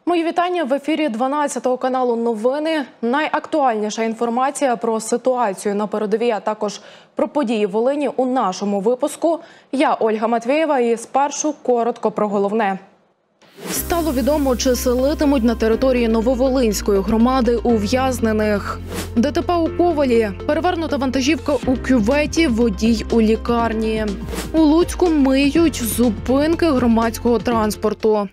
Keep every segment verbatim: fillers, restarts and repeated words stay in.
Мої вітання в ефірі дванадцятого каналу новини. Найактуальніша інформація про ситуацію на передовій, а також про події в Волині у нашому випуску. Я Ольга Матвєєва і спершу коротко про головне. Стало відомо, чи селитимуть на території Нововолинської громади ув'язнених. ДТП у Ковалі, перевернута вантажівка у кюветі, водій у лікарні. У Луцьку миють зупинки громадського транспорту.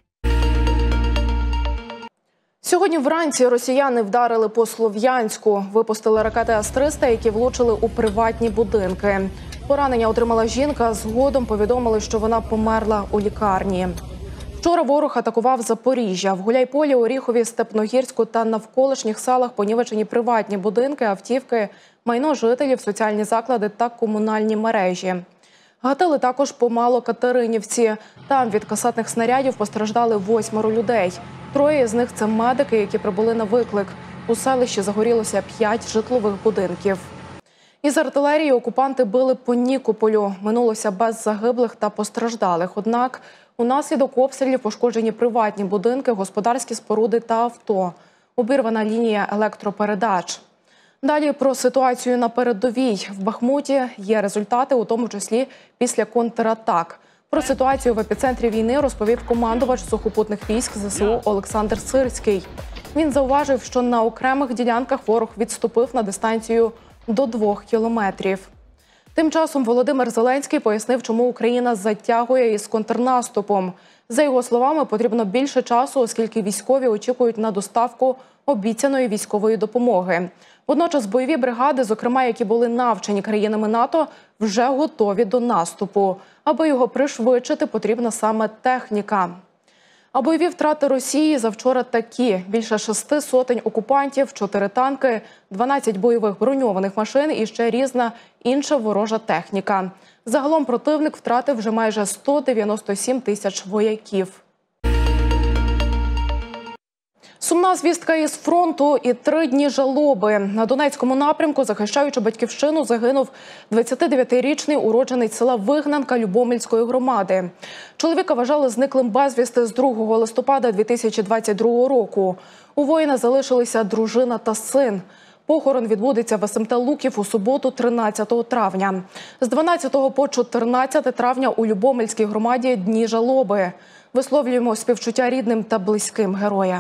Сьогодні вранці росіяни вдарили по Слов'янську. Випустили ракети С триста, які влучили у приватні будинки. Поранення отримала жінка, згодом повідомили, що вона померла у лікарні. Вчора ворог атакував Запоріжжя. В Гуляйполі, Оріхові, Степногірську та навколишніх селах понівечені приватні будинки, автівки, майно жителів, соціальні заклади та комунальні мережі. Гатили також по Малокатеринівці. Там від касетних снарядів постраждали восьмеро людей. Троє з них – це медики, які прибули на виклик. У селищі загорілося п'ять житлових будинків. Із артилерії окупанти били по Нікополю. Минулося без загиблих та постраждалих. Однак унаслідок обстрілів пошкоджені приватні будинки, господарські споруди та авто. Обірвана лінія електропередач. Далі про ситуацію на передовій. В Бахмуті є результати, у тому числі після контратак. Про ситуацію в епіцентрі війни розповів командувач сухопутних військ Зе Се У Олександр Сирський. Він зауважив, що на окремих ділянках ворог відступив на дистанцію до двох кілометрів. Тим часом Володимир Зеленський пояснив, чому Україна затягує із контрнаступом. За його словами, потрібно більше часу, оскільки військові очікують на доставку обіцяної військової допомоги. Водночас бойові бригади, зокрема, які були навчені країнами НАТО, вже готові до наступу. Аби його пришвидшити, потрібна саме техніка. А бойові втрати Росії завчора такі. Більше шести сотень окупантів, чотири танки, дванадцять бойових броньованих машин і ще різна інша ворожа техніка. Загалом противник втратив вже майже сто дев'яносто сім тисяч вояків. Сумна звістка із фронту і три дні жалоби. На Донецькому напрямку, захищаючи батьківщину, загинув двадцятидев'ятирічний уродженець села Вигнанка Любомльської громади. Чоловіка вважали зниклим безвісти з другого листопада дві тисячі двадцять другого року. У воїна залишилися дружина та син. Похорон відбудеться в Ес Ем Те Луків у суботу, тринадцятого травня. З дванадцятого по чотирнадцяте травня у Любомльській громаді дні жалоби. Висловлюємо співчуття рідним та близьким героя.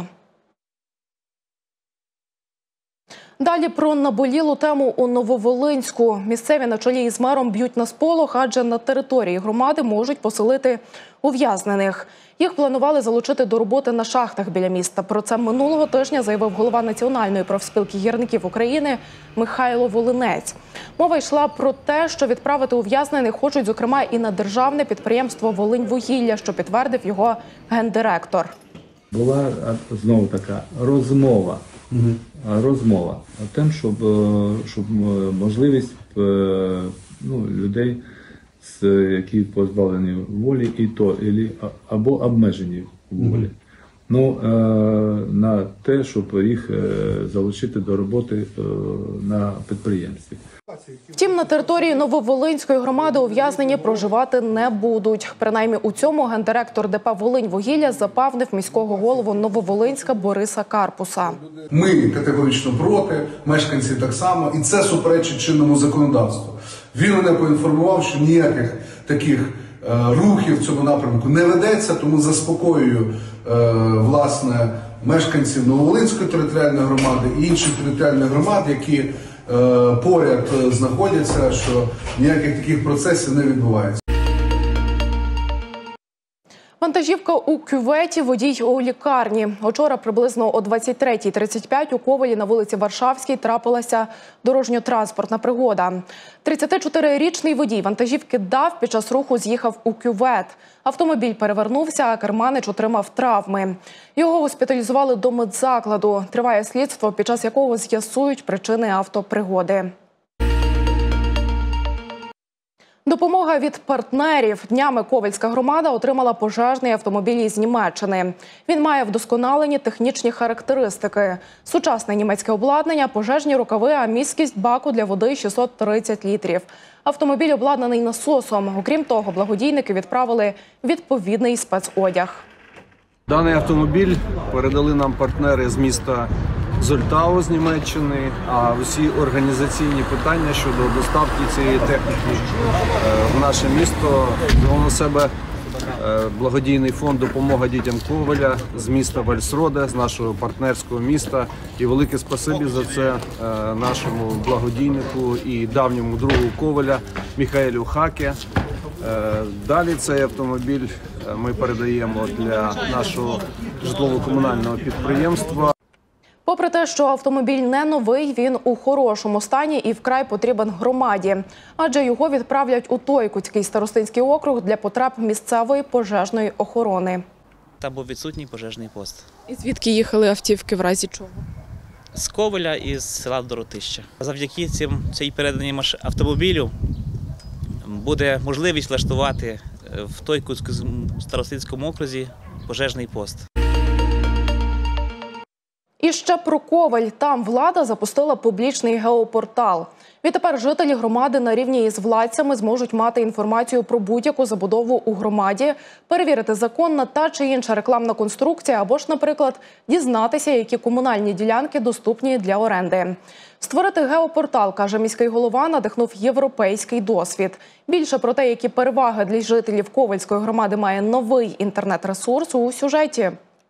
Далі про наболілу тему у Нововолинську. Місцеві на чолі із мером б'ють на сполох, адже на території громади можуть поселити ув'язнених. Їх планували залучити до роботи на шахтах біля міста. Про це минулого тижня заявив голова Національної профспілки гірників України Михайло Волинець. Мова йшла про те, що відправити ув'язнених хочуть, зокрема, і на державне підприємство «Волиньвугілля», що підтвердив його гендиректор. Була знову така розмова. Угу. Розмова о тим, щоб, щоб можливість ну, людей, які позбавлені волі, і то, або обмежені в волі, ну, на те, щоб їх залучити до роботи на підприємстві. Втім, на території Нововолинської громади ув'язнені проживати не будуть. Принаймні у цьому гендиректор Де Пе «Волиньвугілля» запевнив міського голову Нововолинська Бориса Карпуса. Ми категорично проти, мешканці так само, і це суперечить чинному законодавству. Він мене поінформував, що ніяких таких е, рухів в цьому напрямку не ведеться, тому заспокоюю е, власне мешканців Нововолинської територіальної громади і інших територіальних громад, які поряд знаходяться, що ніяких таких процесів не відбувається. Вантажівка у кюветі, водій у лікарні. Вчора приблизно о двадцять третій тридцять п'ять у Ковалі на вулиці Варшавській трапилася дорожньо-транспортна пригода. тридцятичотирирічний водій вантажівки ДАФ під час руху з'їхав у кювет. Автомобіль перевернувся, а керманич отримав травми. Його госпіталізували до медзакладу. Триває слідство, під час якого з'ясують причини автопригоди. Допомога від партнерів. Днями Ковельська громада отримала пожежний автомобіль із Німеччини. Він має вдосконалені технічні характеристики. Сучасне німецьке обладнання, пожежні рукави, а міськість баку для води шістсот тридцять літрів. Автомобіль обладнаний насосом. Окрім того, благодійники відправили відповідний спецодяг. Даний автомобіль передали нам партнери з міста Зольтау з Німеччини, а всі організаційні питання щодо доставки цієї техніки в наше місто взяв на себе благодійний фонд «Допомога дітям Ковеля» з міста Вальсроде, з нашого партнерського міста. І велике спасибі за це нашому благодійнику і давньому другу Ковеля Міхаелю Хаке. Далі цей автомобіль ми передаємо для нашого житлово-комунального підприємства. Попри те, що автомобіль не новий, він у хорошому стані і вкрай потрібен громаді. Адже його відправлять у Тойкутський старостинський округ для потреб місцевої пожежної охорони. Там був відсутній пожежний пост. І звідки їхали автівки, в разі чого? З Ковеля і з села Доротища. Завдяки цим, цій переданій автомобілю буде можливість влаштувати в Тойкутському старостинському окрузі пожежний пост. І ще про Ковель. Там влада запустила публічний геопортал. Відтепер жителі громади на рівні із владцями зможуть мати інформацію про будь-яку забудову у громаді, перевірити, законна та чи інша рекламна конструкція, або ж, наприклад, дізнатися, які комунальні ділянки доступні для оренди. Створити геопортал, каже міський голова, надихнув європейський досвід. Більше про те, які переваги для жителів Ковельської громади має новий інтернет-ресурс, у сюжеті.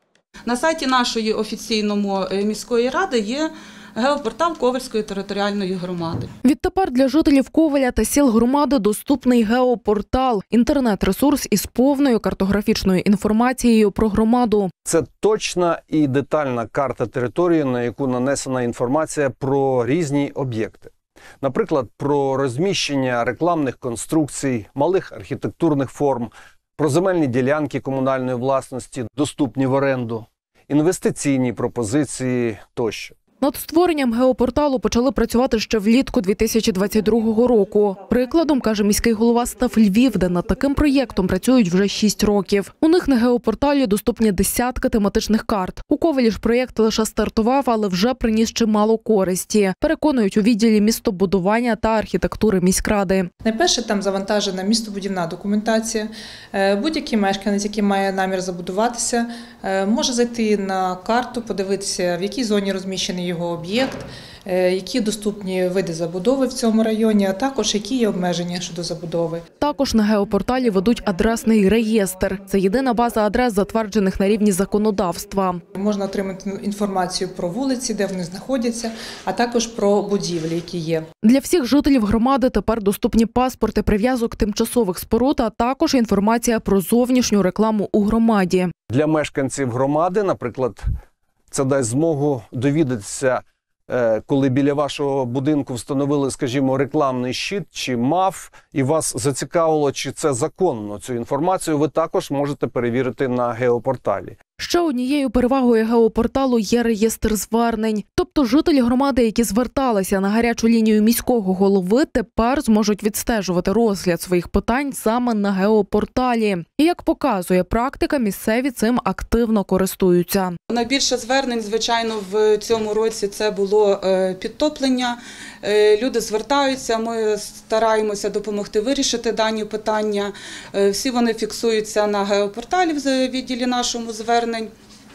На сайті нашої офіційної міської ради є геопортал Ковельської територіальної громади. Відтепер для жителів Ковеля та сіл громади доступний геопортал – інтернет-ресурс із повною картографічною інформацією про громаду. Це точна і детальна карта території, на яку нанесена інформація про різні об'єкти. Наприклад, про розміщення рекламних конструкцій, малих архітектурних форм, про земельні ділянки комунальної власності, доступні в оренду, інвестиційні пропозиції тощо. Над створенням геопорталу почали працювати ще влітку дві тисячі двадцять другого року. Прикладом, каже міський голова, став Львів, де над таким проєктом працюють вже шість років. У них на геопорталі доступні десятки тематичних карт. У Ковелі ж проєкт лише стартував, але вже приніс чимало користі. Переконують у відділі містобудування та архітектури міськради. Найперше, там завантажена містобудівна документація. Будь-який мешканець, який має намір забудуватися, може зайти на карту, подивитися, в якій зоні розміщений його об'єкт, які доступні види забудови в цьому районі, а також які є обмеження щодо забудови. Також на геопорталі ведуть адресний реєстр. Це єдина база адрес, затверджених на рівні законодавства. Можна отримати інформацію про вулиці, де вони знаходяться, а також про будівлі, які є. Для всіх жителів громади тепер доступні паспорти прив'язок тимчасових споруд, а також інформація про зовнішню рекламу у громаді. Для мешканців громади, наприклад, це дасть змогу довідатися, коли біля вашого будинку встановили, скажімо, рекламний щит чи МАФ, і вас зацікавило, чи це законно. Цю інформацію ви також можете перевірити на геопорталі. Ще однією перевагою геопорталу є реєстр звернень. Тобто жителі громади, які зверталися на гарячу лінію міського голови, тепер зможуть відстежувати розгляд своїх питань саме на геопорталі. І як показує практика, місцеві цим активно користуються. Найбільше звернень, звичайно, в цьому році це було підтоплення. Люди звертаються, ми стараємося допомогти вирішити дані питання. Всі вони фіксуються на геопорталі в відділі нашому звернень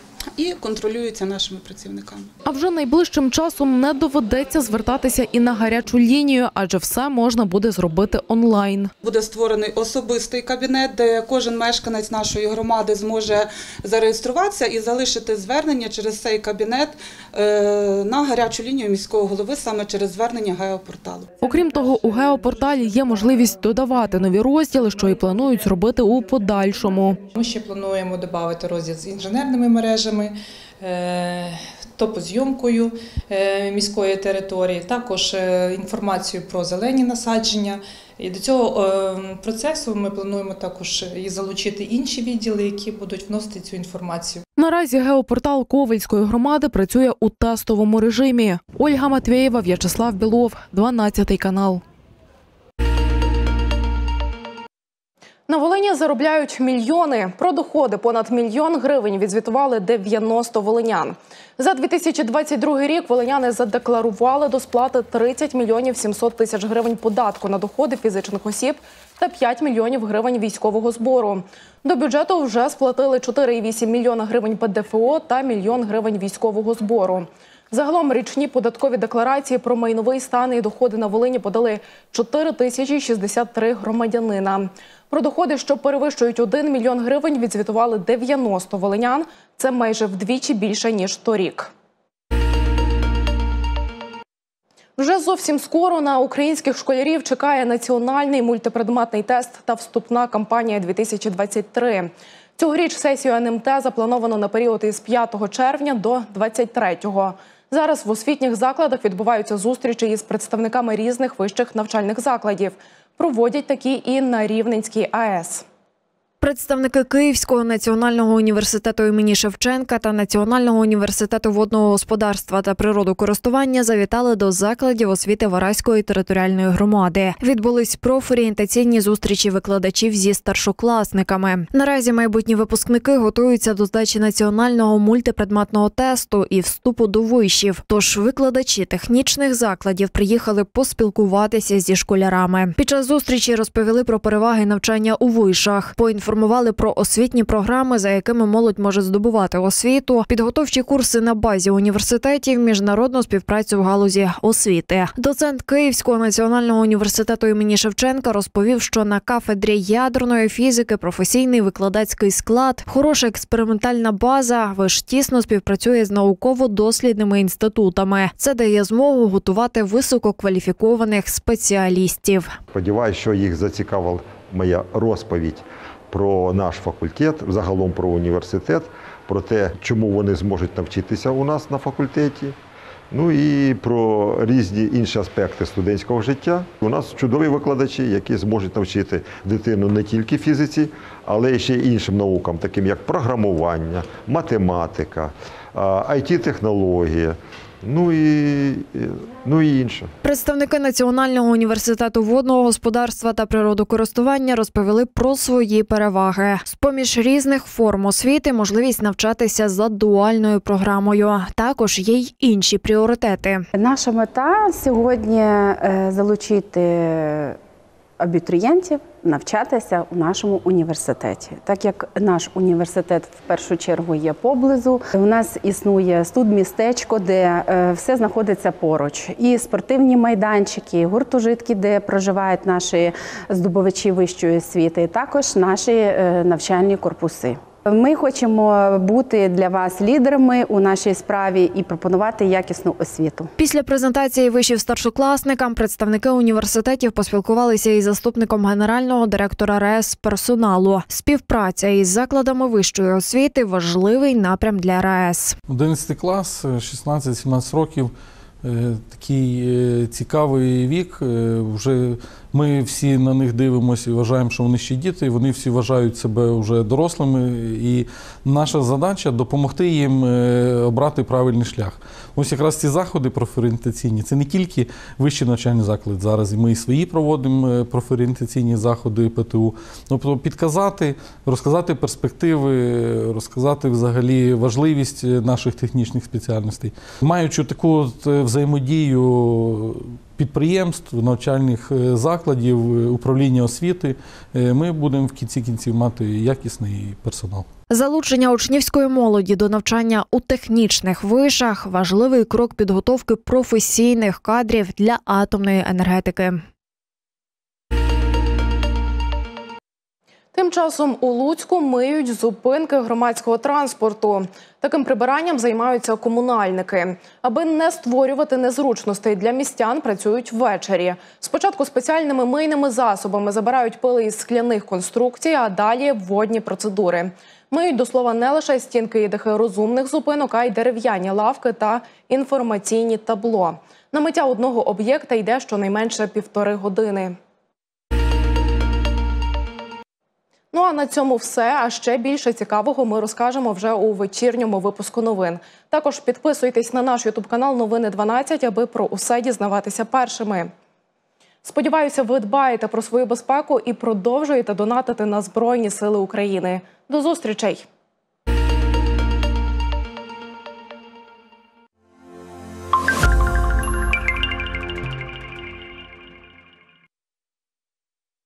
і контролюються нашими працівниками. А вже найближчим часом не доведеться звертатися і на гарячу лінію, адже все можна буде зробити онлайн. Буде створений особистий кабінет, де кожен мешканець нашої громади зможе зареєструватися і залишити звернення через цей кабінет на гарячу лінію міського голови саме через звернення геопорталу. Окрім того, у геопорталі є можливість додавати нові розділи, що і планують зробити у подальшому. Ми ще плануємо додати розділ з інженерними мережами, топозйомкою міської території, також інформацію про зелені насадження. І до цього процесу ми плануємо також і залучити інші відділи, які будуть вносити цю інформацію. Наразі геопортал Ковельської громади працює у тестовому режимі. Ольга Матвєєва, В'ячеслав Білов, дванадцятий канал. На Волині заробляють мільйони. Про доходи понад мільйон гривень відзвітували дев'яносто волинян. За дві тисячі двадцять другий рік волиняни задекларували до сплати тридцять мільйонів сімсот тисяч гривень податку на доходи фізичних осіб та п'ять мільйонів гривень військового збору. До бюджету вже сплатили чотири цілих вісім мільйона гривень Пе Де Фе О та мільйон гривень військового збору. Загалом річні податкові декларації про майновий стан і доходи на Волині подали чотири тисячі шістдесят три громадянина. Про доходи, що перевищують один мільйон гривень, відзвітували дев'яносто волинян. Це майже вдвічі більше, ніж торік. Вже зовсім скоро на українських школярів чекає національний мультипредметний тест та вступна кампанія дві тисячі двадцять три. Цьогоріч сесію Ен Ем Те заплановано на період із п'ятого червня до двадцять третього. Зараз в освітніх закладах відбуваються зустрічі із представниками різних вищих навчальних закладів. Проводять такі і на Рівненській А Е С. Представники Київського національного університету імені Шевченка та Національного університету водного господарства та природокористування завітали до закладів освіти Вараської територіальної громади. Відбулись профорієнтаційні зустрічі викладачів зі старшокласниками. Наразі майбутні випускники готуються до здачі національного мультипредметного тесту і вступу до вишів. Тож викладачі технічних закладів приїхали поспілкуватися зі школярами. Під час зустрічі розповіли про переваги навчання у вишах, поінформували про освітні програми, за якими молодь може здобувати освіту, підготовчі курси на базі університетів, міжнародну співпрацю в галузі освіти. Доцент Київського національного університету імені Шевченка розповів, що на кафедрі ядерної фізики професійний викладацький склад, хороша експериментальна база, виш тісно співпрацює з науково-дослідними інститутами. Це дає змогу готувати висококваліфікованих спеціалістів. Сподіваюся, що їх зацікавила моя розповідь про наш факультет, загалом про університет, про те, чому вони зможуть навчитися у нас на факультеті, ну і про різні інші аспекти студентського життя. У нас чудові викладачі, які зможуть навчити дитину не тільки фізиці, але ще й іншим наукам, таким як програмування, математика, ай ті-технологія. Ну і, ну і інше. Представники Національного університету водного господарства та природокористування розповіли про свої переваги. З-поміж різних форм освіти можливість навчатися за дуальною програмою. Також є й інші пріоритети. Наша мета сьогодні залучити абітурієнтів навчатися у нашому університеті. Так як наш університет в першу чергу є поблизу, у нас існує студмістечко, де все знаходиться поруч. І спортивні майданчики, гуртожитки, де проживають наші здобувачі вищої освіти, також наші навчальні корпуси. Ми хочемо бути для вас лідерами у нашій справі і пропонувати якісну освіту. Після презентації вишів старшокласникам представники університетів поспілкувалися із заступником генерального директора Ре Ес персоналу. Співпраця із закладами вищої освіти – важливий напрям для Ре Ес. одинадцятий клас, шістнадцять-сімнадцять років. Такий цікавий вік, вже ми всі на них дивимося і вважаємо, що вони ще діти, вони всі вважають себе вже дорослими, і наша задача – допомогти їм обрати правильний шлях. Ось якраз ці заходи профорієнтаційні – це не тільки вищі навчальні заклади, зараз ми і свої проводимо профорієнтаційні заходи Пе Те У, тобто підказати, розказати перспективи, розказати взагалі важливість наших технічних спеціальностей. Маючи таку взаємодію підприємств, навчальних закладів, управління освіти, ми будемо в кінці кінців мати якісний персонал. Залучення учнівської молоді до навчання у технічних вишах – важливий крок підготовки професійних кадрів для атомної енергетики. Тим часом у Луцьку миють зупинки громадського транспорту. Таким прибиранням займаються комунальники. Аби не створювати незручностей для містян, працюють ввечері. Спочатку спеціальними мийними засобами забирають пили із скляних конструкцій, а далі водні процедури. Миють, до слова, не лише стінки і дахи розумних зупинок, а й дерев'яні лавки та інформаційні табло. На миття одного об'єкта йде щонайменше півтори години. Ну а на цьому все. А ще більше цікавого ми розкажемо вже у вечірньому випуску новин. Також підписуйтесь на наш ютуб канал «Новини дванадцять», аби про усе дізнаватися першими. Сподіваюся, ви дбаєте про свою безпеку і продовжуєте донатити на Збройні Сили України. До зустрічей!